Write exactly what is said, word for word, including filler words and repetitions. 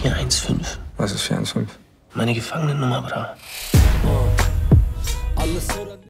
vier eins fünf. Was ist vier eins fünf? Meine Gefangenennummer, Bra.